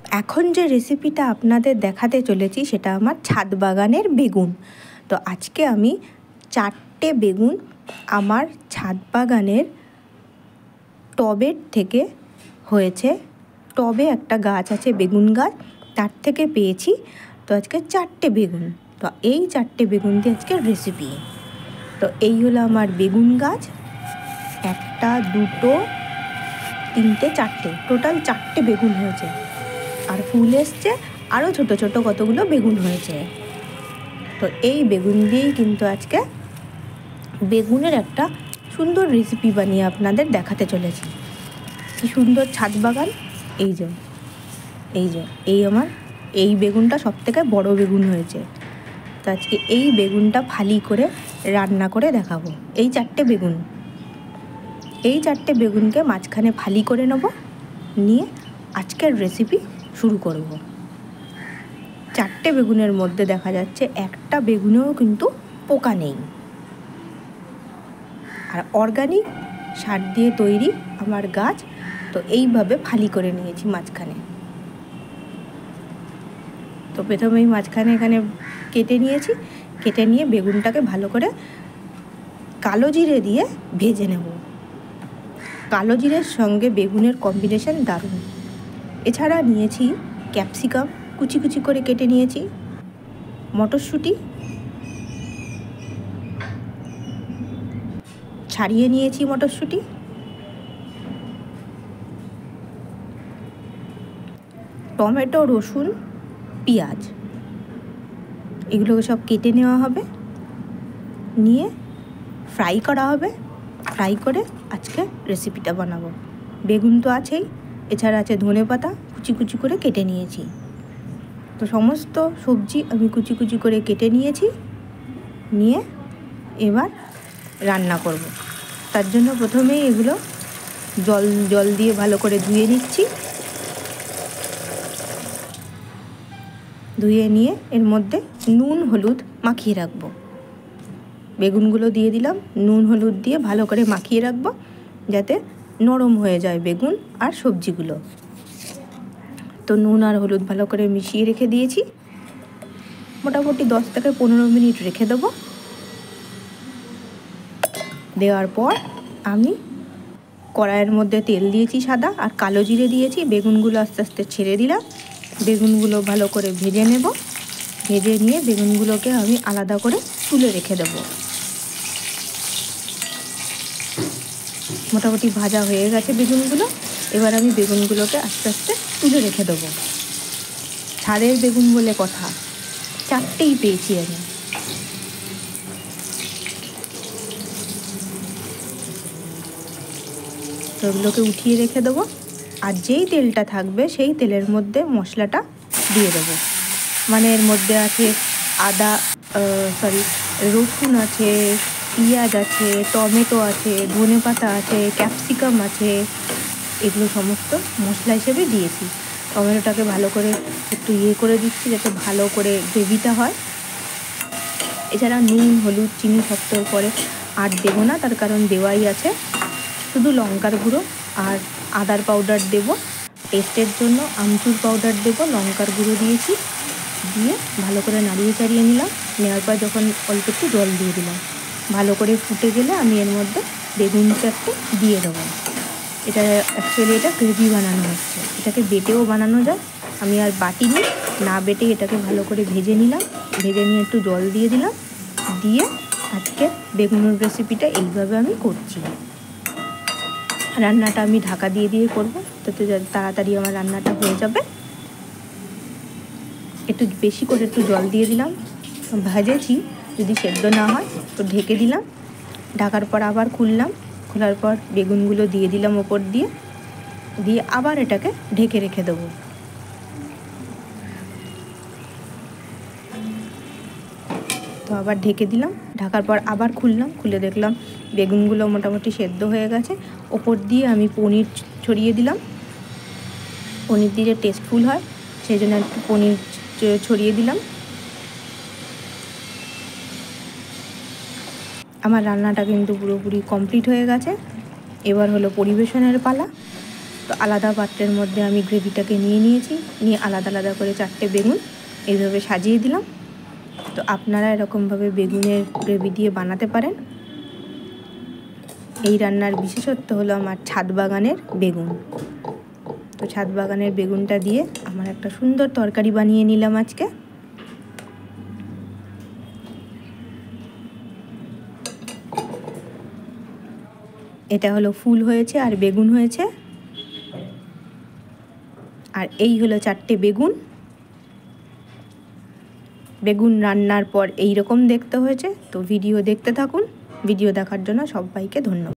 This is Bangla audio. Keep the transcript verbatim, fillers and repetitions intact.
এখন যে রেসিপিটা আপনাদের দেখাতে চলেছি সেটা আমার ছাদ বাগানের বেগুন। তো আজকে আমি চারটে বেগুন আমার ছাদ বাগানের টবের থেকে হয়েছে। টবে একটা গাছ আছে বেগুন গাছ, তার থেকে পেয়েছি। তো আজকে চারটে বেগুন, তো এই চারটে বেগুন দিয়ে আজকে রেসিপি। তো এই হলো আমার বেগুন গাছ, একটা দুটো তিনটে চারটে, টোটাল চারটে বেগুন হয়েছে। আর ফুল এসছে, আরও ছোটো ছোটো কতগুলো বেগুন হয়েছে। তো এই বেগুন দিয়েই কিন্তু আজকে বেগুনের একটা সুন্দর রেসিপি বানিয়ে আপনাদের দেখাতে চলেছি। কি সুন্দর ছাদ বাগান। এই যে এই যে এই আমার এই বেগুনটা সবথেকে বড় বেগুন হয়েছে। তো আজকে এই বেগুনটা ফালি করে রান্না করে দেখাবো। এই চারটে বেগুন এই চারটে বেগুনকে মাঝখানে ফালি করে নেব, নিয়ে আজকের রেসিপি শুরু করব। চারটে বেগুনের মধ্যে দেখা যাচ্ছে একটা বেগুনেও কিন্তু পোকা নেই। আর অর্গানিক সার দিয়ে তৈরি আমার গাছ। তো এইভাবে ফালি করে নিয়েছি মাঝখানে। তো প্রথমেই মাঝখানে এখানে কেটে নিয়েছি, কেটে নিয়ে বেগুনটাকে ভালো করে কালো জিরে দিয়ে ভেজে নেব। কালো জিরের সঙ্গে বেগুনের কম্বিনেশন দারুণ। এছাড়া নিয়েছি ক্যাপসিকাম, কুচি কুচি করে কেটে নিয়েছি, মটরশুঁটি ছাড়িয়ে নিয়েছি, মটরশুঁটি, টমেটো, রসুন, পেঁয়াজ, এগুলোকে সব কেটে নেওয়া হবে, নিয়ে ফ্রাই করা হবে। ফ্রাই করে আজকে রেসিপিটা বানাবো। বেগুন তো আছেই, এছাড়া আছে ধনেপাতা, কুচি কুচি করে কেটে নিয়েছি। তো সমস্ত সবজি আমি কুচি কুচি করে কেটে নিয়েছি, নিয়ে এবার রান্না করব। তার জন্য প্রথমেই এগুলো জল জল দিয়ে ভালো করে ধুয়ে নিচ্ছি। ধুয়ে নিয়ে এর মধ্যে নুন হলুদ মাখিয়ে রাখবো। বেগুনগুলো দিয়ে দিলাম, নুন হলুদ দিয়ে ভালো করে মাখিয়ে রাখবো, যাতে নরম হয়ে যায় বেগুন আর সবজিগুলো। তো নুন আর হলুদ ভালো করে মিশিয়ে রেখে দিয়েছি। মোটামুটি দশ থেকে পনেরো মিনিট রেখে দেবো। দেওয়ার পর আমি কড়াইয়ের মধ্যে তেল দিয়েছি সাদা, আর কালো জিরে দিয়েছি। বেগুনগুলো আস্তে আস্তে ছেড়ে দিলাম। বেগুনগুলো ভালো করে ভেজে নেব। ভেজে নিয়ে বেগুনগুলোকে আমি আলাদা করে তুলে রেখে দেব। মোটামুটি ভাজা হয়ে গেছে বেগুনগুলো। এবার আমি বেগুনগুলোকে আস্তে আস্তে তুলে রেখে দেবো। ছাদের বেগুন বলে কথা, চারটেই পেয়েছি আমি। তো এগুলোকে উঠিয়ে রেখে দেবো। আর যেই তেলটা থাকবে সেই তেলের মধ্যে মশলাটা দিয়ে দেবো। মানে এর মধ্যে আছে আদা, সরি রসুন আছে, পেঁয়াজ আছে, টমেটো আছে, ধনেপাতা আছে, ক্যাপসিকাম আছে, এগুলো সমস্ত মশলা হিসেবে দিয়েছি। টমেটোটাকে ভালো করে একটু ইয়ে করে দিচ্ছি, যাতে ভালো করে গ্রেভিটা হয়। এছাড়া নুন হলুদ চিনি সব তো পরে আর দেবো না, তার কারণ দেওয়াই আছে। শুধু লঙ্কার গুঁড়ো আর আদার পাউডার দেব টেস্টের জন্য, আমচুর পাউডার দেব, লঙ্কার গুঁড়ো দিয়েছি। দিয়ে ভালো করে নাড়িয়ে চাড়িয়ে নিলাম। নেওয়ার পর যখন অল্প একটু জল দিয়ে দিলাম, ভালো করে ফুটে গেলে আমি এর মধ্যে বেগুন চারটে দিয়ে দেবো। এটা অ্যাকচুয়ালি এটা গ্রেভি বানানো হচ্ছে, এটাকে বেটেও বানানো যায়। আমি আর বাটিনি, না বেটে এটাকে ভালো করে ভেজে নিলাম। ভেজে নিয়ে একটু জল দিয়ে দিলাম, দিয়ে আজকে বেগুনের রেসিপিটা এইভাবে আমি করছি। রান্নাটা আমি ঢাকা দিয়ে দিয়ে করব, তাতে তাড়াতাড়ি আমার রান্নাটা হয়ে যাবে। একটু বেশি করে একটু জল দিয়ে দিলাম, ভেজেছি, যদি সেদ্ধ না হয় তো ঢেকে দিলাম। ঢাকার পর আবার খুললাম, খোলার পর বেগুনগুলো দিয়ে দিলাম ওপর দিয়ে, দিয়ে আবার এটাকে ঢেকে রেখে দেবো। তো আবার ঢেকে দিলাম। ঢাকার পর আবার খুললাম, খুলে দেখলাম বেগুনগুলো মোটামুটি সেদ্ধ হয়ে গেছে। ওপর দিয়ে আমি পনির ছড়িয়ে দিলাম। পনির দিলে টেস্টফুল হয়, সেই জন্য একটু পনির ছড়িয়ে দিলাম। আমার রান্নাটা কিন্তু পুরোপুরি কমপ্লিট হয়ে গেছে। এবার হলো পরিবেশনের পালা। তো আলাদা পাত্রের মধ্যে আমি গ্রেভিটাকে নিয়ে নিয়েছি, নিয়ে আলাদা আলাদা করে চারটে বেগুন এইভাবে সাজিয়ে দিলাম। তো আপনারা এরকমভাবে বেগুনের গ্রেভি দিয়ে বানাতে পারেন। এই রান্নার বিশেষত্ব হলো আমার ছাদ বাগানের বেগুন। তো ছাদ বাগানের বেগুনটা দিয়ে আমার একটা সুন্দর তরকারি বানিয়ে নিলাম আজকে। এটা হলো ফুল হয়েছে আর বেগুন হয়েছে, আর এই হলো চারটে বেগুন। বেগুন রান্নার পর এই রকম দেখতে হয়েছে। তো ভিডিও দেখতে থাকুন। ভিডিও দেখার জন্য সবাইকে ধন্যবাদ।